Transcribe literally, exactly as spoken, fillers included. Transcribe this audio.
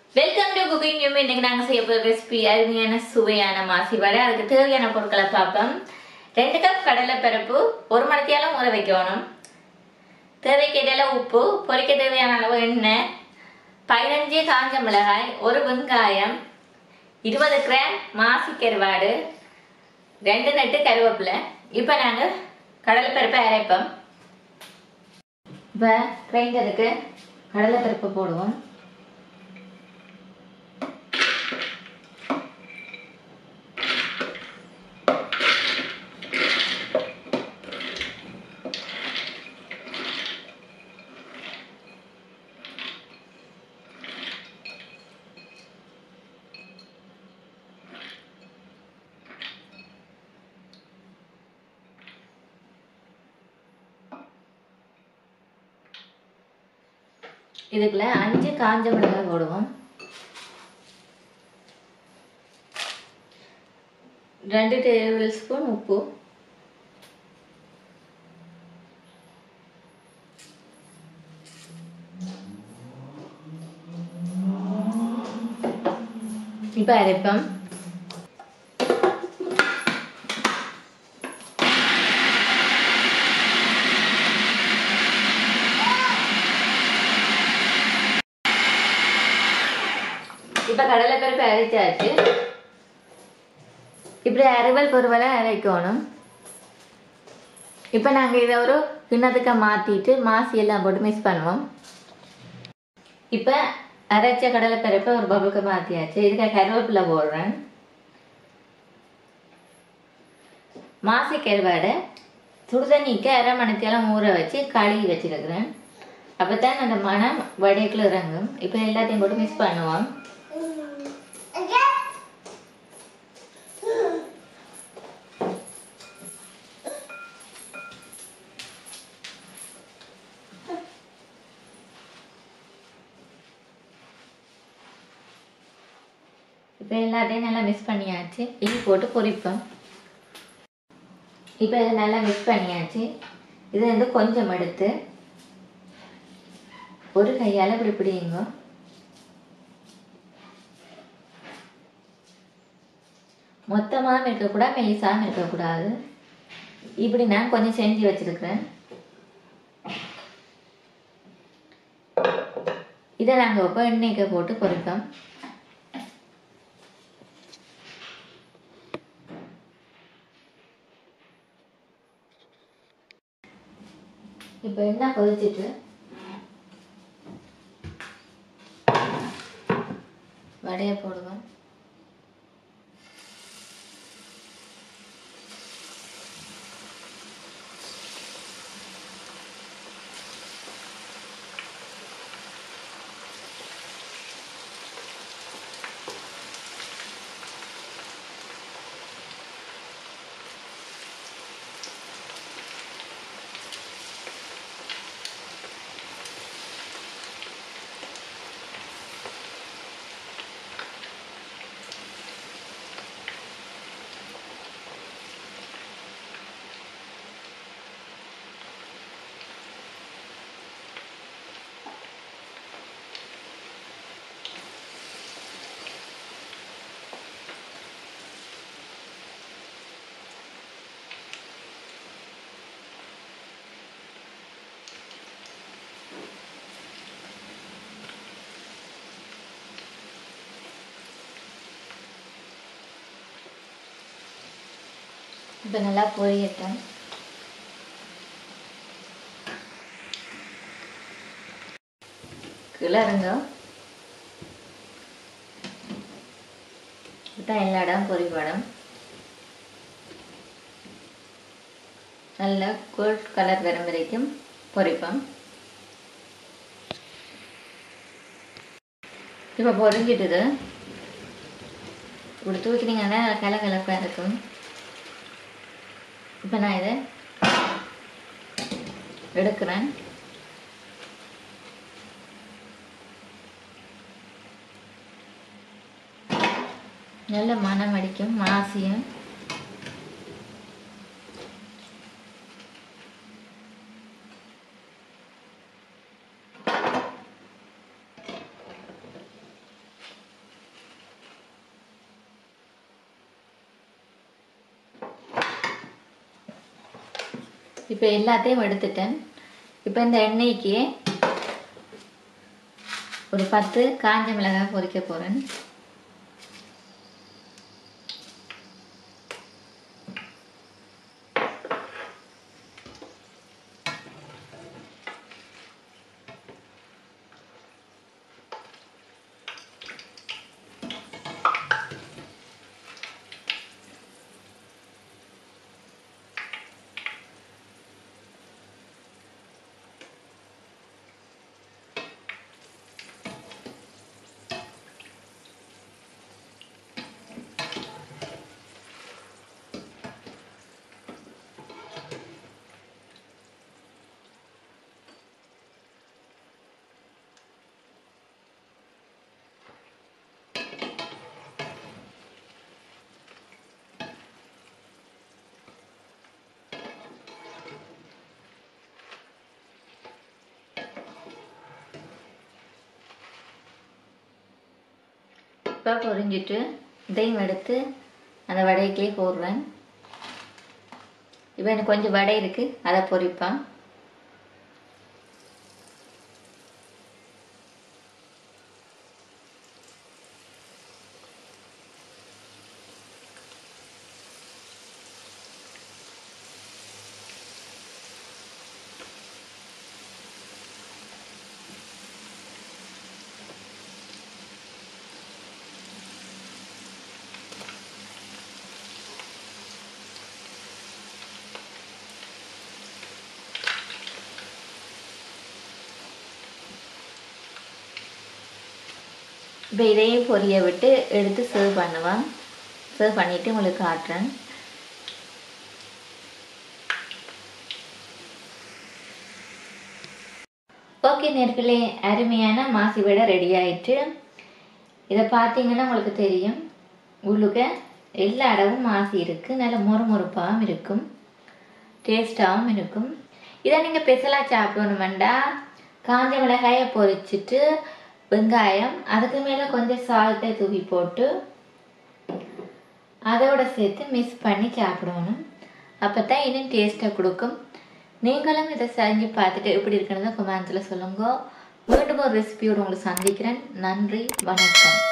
Welcome to cooking யூமி. இன்னைக்கு நாங்கள் செய்ய போகிற ரெசிபி அருமையான சுவையான மாசி வடை. அதுக்கு தேவையான பொருட்களை பார்ப்போம். ரெண்டு கப் கடலைப்பருப்பு, ஒரு மணித்தியாலும் ஊற வைக்கணும். தேவைக்கேற்ற உப்பு, பொரிக்க தேவையான அளவு எண்ணெய், பதினஞ்சு காஞ்ச மிளகாய், ஒரு வெங்காயம், இருபது கிராம் மாசி கருவாடு, ரெண்டு நட்டு கருவேப்பிலை. இப்போ நாங்கள் கடலைப்பருப்பை அரைப்போம். இப்போ கிரைண்டருக்கு கடலைப்பருப்பு போடுவோம். இதுக்குள்ள அஞ்சு காஞ்ச மிளகாய் போடுவோம். ரெண்டு டேபிள் ஸ்பூன் உப்பு, இப்போ அரைப்போம். இப்போ கடலைப்பருப்பு அரைச்சாச்சு. இப்படி அரைவல் பொருவலை அரைக்கணும். இப்போ நாங்கள் இதை ஒரு கிண்ணத்துக்கு மாற்றிட்டு மாசி எல்லாம் போட்டு மிக்ஸ் பண்ணுவோம். இப்போ அரைச்ச கடலைப்பருப்பை ஒரு பபுக்கு மாற்றியாச்சு. இதுக்கு கருவேப்பிலை போடுறேன். மாசி கருவாடை சுடுதண்ணிக்கு அரை மணித்தெல்லாம் ஊற வச்சு கழுவி வச்சுருக்கிறேன். அப்போ தான் அந்த மனம் வடைக்குள்ள இறங்கும். இப்போ எல்லாத்தையும் போட்டு மிக்ஸ் பண்ணுவோம். இப்போ எல்லாத்தையும் நல்லா மிக்ஸ் பண்ணியாச்சு. இது போட்டு பொரிப்போம். இப்போ இதை நல்லா மிக்ஸ் பண்ணியாச்சு. இது வந்து கொஞ்சம் எடுத்து ஒரு கையால் இப்படி பிடிங்க. மொத்தமாக இருக்கக்கூடாது, மெலிசாமல் இருக்கக்கூடாது. இப்படி நான் கொஞ்சம் செஞ்சு வச்சிருக்கிறேன். இதை நாங்கள் இப்போ எண்ணெய்க்கு போட்டு பொரிப்போம். இப்போ எண்ணெய் கொதிச்சிட்டு வடையை போடுவோம். இப்போ நல்லா பொரியட்டும். கிளறுங்க. இதுதான் எல்லா இடம் பொரிப்படம். நல்லா கோல்ட் கலர் வரும் வரைக்கும் பொரிப்போம். இப்போ பொரிஞ்சிட்டுது. இப்படி தூக்கினீங்கன்னா கலகலப்பாக இருக்கும். இப்போ நான் இதை எடுக்கிறேன். நல்ல மனம் அடிக்கும் மாசியும். இப்போ எல்லாத்தையும் எடுத்துட்டேன். இப்போ இந்த எண்ணெய்க்கு ஒரு பத்து காஞ்ச மிளகாய் பொரிக்க போகிறேன். இப்போ பொரிஞ்சிட்டு இதையும் எடுத்து அந்த வடைக்கே போடுவேன். இப்போ எனக்கு கொஞ்சம் வடை இருக்குது, அதை பொரிப்பேன். இப்போ இதையும் பொரிய விட்டு எடுத்து சர்வ் பண்ணுவேன். சர்வ் பண்ணிவிட்டு உங்களுக்கு காட்டுறேன். ஓகே நேர்களே, அருமையான மாசி வடை ரெடி ஆயிட்டு. இதை பார்த்தீங்கன்னா உங்களுக்கு தெரியும், உள்ளுக்க எல்லா இடமும் மாசி இருக்குது. நல்ல மொறு மொறுப்பாகவும் இருக்கும், டேஸ்டாகவும் இருக்கும். இதை நீங்கள் ஸ்பெஷலாக சாப்பிடணுமெண்டா காஞ்ச மிளகாயை பொரிச்சிட்டு வெங்காயம் அதுக்கு மேலே கொஞ்சம் சால்ட்டை தூவி போட்டு அதோட சேர்த்து மிக்ஸ் பண்ணி சாப்பிடணும். அப்போ தான் இன்னும் டேஸ்ட்டாக கொடுக்கும். நீங்களும் இதை செஞ்சு பார்த்துட்டு எப்படி இருக்குன்னு கமெண்ட்ஸில் சொல்லுங்க. மீண்டும் ஒரு ரெசிபியோடு உங்களை சந்திக்கிறேன். நன்றி, வணக்கம்.